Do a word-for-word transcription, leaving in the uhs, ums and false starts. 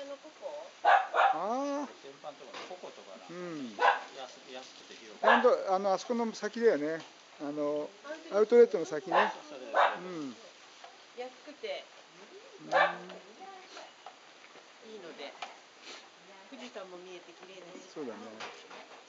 のここ。 ああ。先端とかこことかなんか、うん、安く安くて広く。本当あのあそこの先だよね。あのアウトレットの先ね。うん。 安くて。うん、いいので。富士山も見えて綺麗だし。 そうだね。